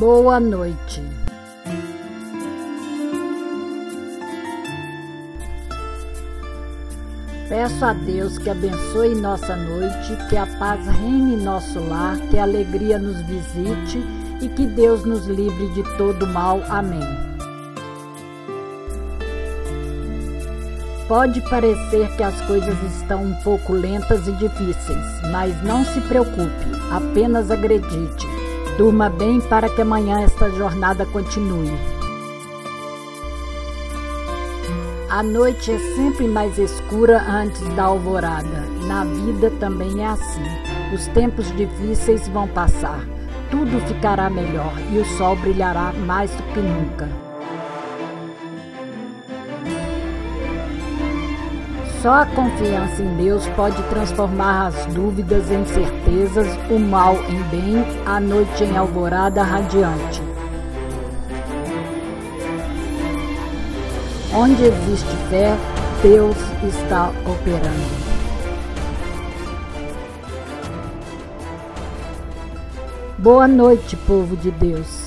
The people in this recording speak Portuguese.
Boa noite. Peço a Deus que abençoe nossa noite, que a paz reine em nosso lar, que a alegria nos visite e que Deus nos livre de todo mal. Amém. Pode parecer que as coisas estão um pouco lentas e difíceis, mas não se preocupe, apenas acredite. Durma bem para que amanhã esta jornada continue. A noite é sempre mais escura antes da alvorada. Na vida também é assim. Os tempos difíceis vão passar. Tudo ficará melhor e o sol brilhará mais do que nunca. Só a confiança em Deus pode transformar as dúvidas em certezas, o mal em bem, a noite em alvorada radiante. Onde existe fé, Deus está operando. Boa noite, povo de Deus.